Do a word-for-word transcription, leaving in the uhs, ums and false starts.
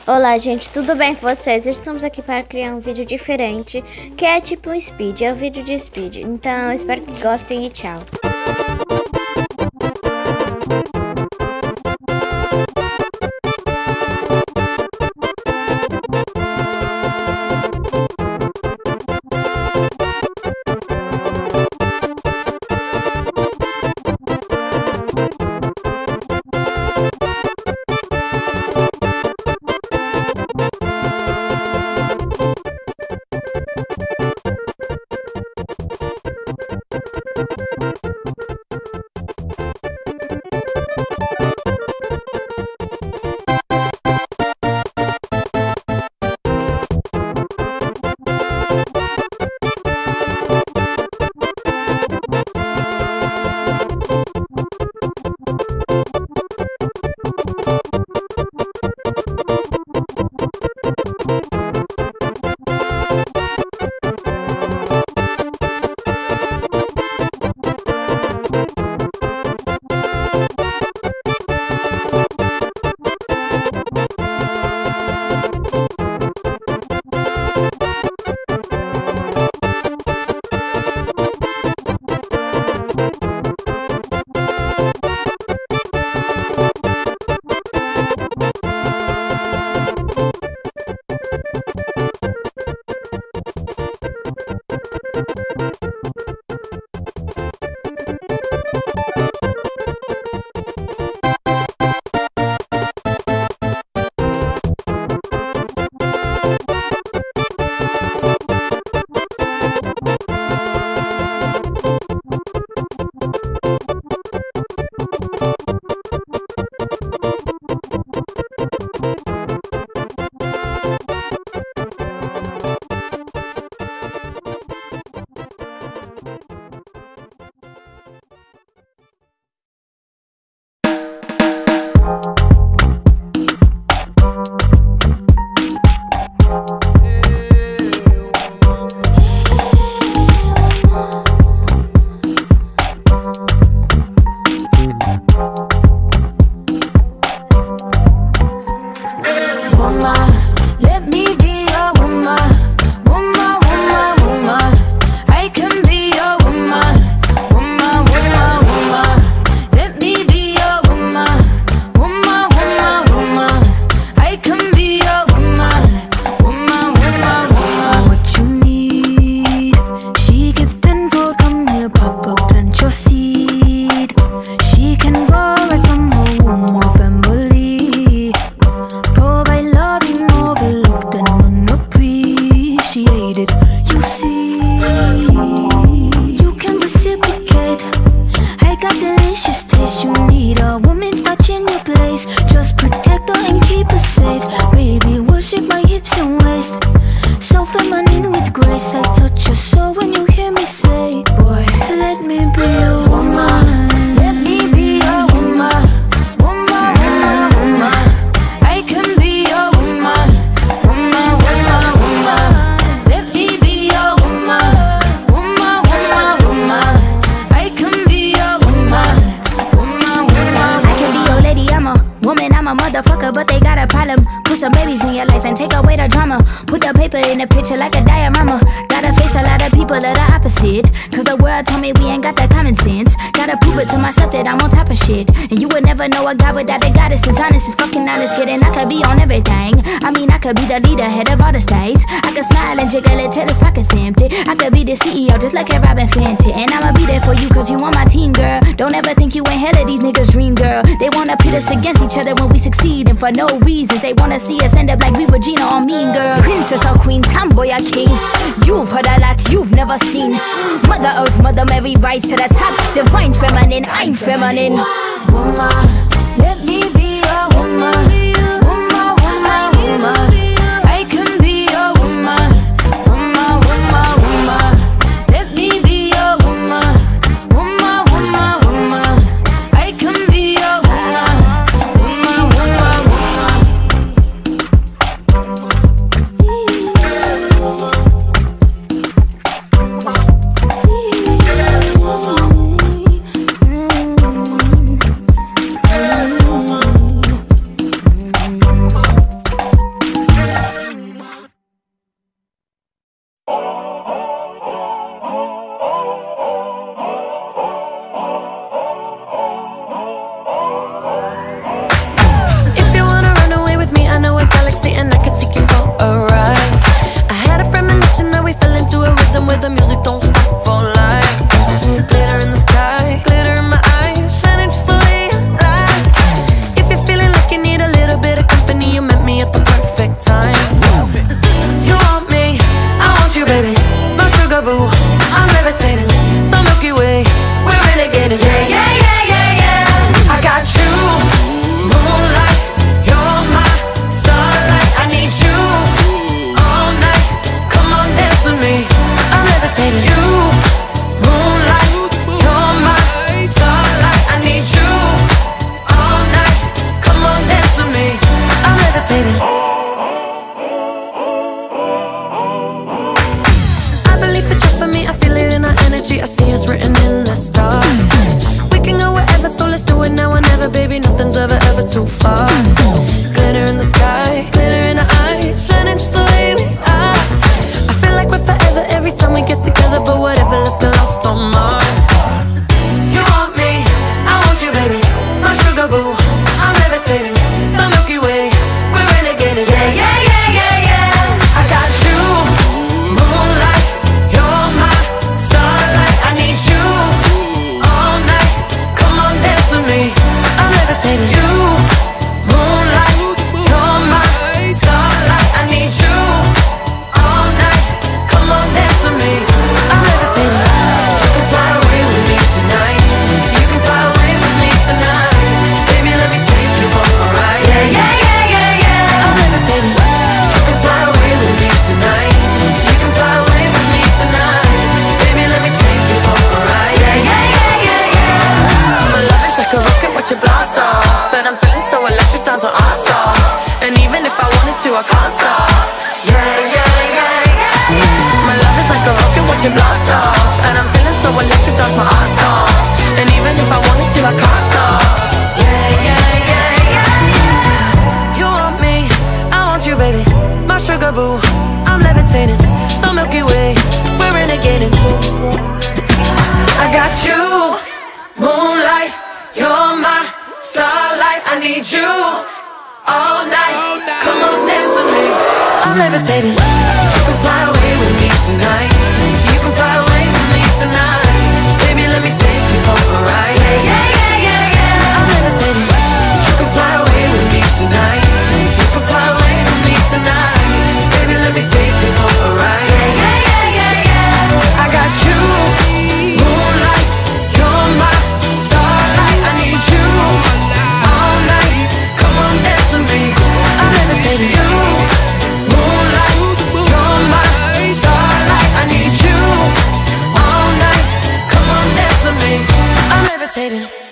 Olá gente, tudo bem com vocês? Estamos aqui para criar um vídeo diferente, que é tipo um speed, é um vídeo de speed. Então espero que gostem e tchau. But they got a problem. Put some babies in your life and take away the drama. Put the paper in the picture like a diorama. Gotta face a lot of people that are opposite, cause the world told me we ain't got that common sense. Gotta prove it to myself that I'm on top of shit. And you would never know a guy without a goddess is honest, is fucking honest. Kidding, I could be on everything. I mean, I could be the leader, head of all the states. I could smile and jiggle it till his pockets empty. I could be the C E O just like a Robin Fenty. And I'ma be there for you cause you on my team, girl. Don't ever think you ain't hell of these niggas' dream, girl. They wanna pit us against each other when we succeed, and for no reasons. They wanna see us end up like we were Gina or Mean Girl. Princess or queen, tomboy or king, you've heard a lot you've never seen. Mother Earth, Mother Mary, rise to the top. Divine feminine, I'm feminine. Woman, let me be a woman. Woman, woman, woman. I can be a woman. Woman, woman, woman. Let me be a woman. Woman, woman, woman. I can be a woman. Woman, woman, woman. let you dance my ass off. And even if I wanted to, I can't stop. Yeah, yeah, yeah, yeah. You want me, I want you, baby. My sugar boo, I'm levitating. The Milky Way, we're renegading. I got you, moonlight, you're my starlight. I need you all night. Come on, dance with me. I'm levitating. You can fly away with me tonight. You can fly away with me tonight. Baby, let me take you for a ride. Yeah, yeah, yeah, yeah, yeah. I'm levitating. You can fly away with me tonight. You can fly away with me tonight. Baby, let me take you for a ride. Yeah, yeah, yeah, yeah, yeah. I got you, moonlight, you're my starlight. I need you all night. Come on, dance with me. I'm levitating. You, moonlight, you're my starlight. I need you all night. Come on, dance with me. I'm levitating.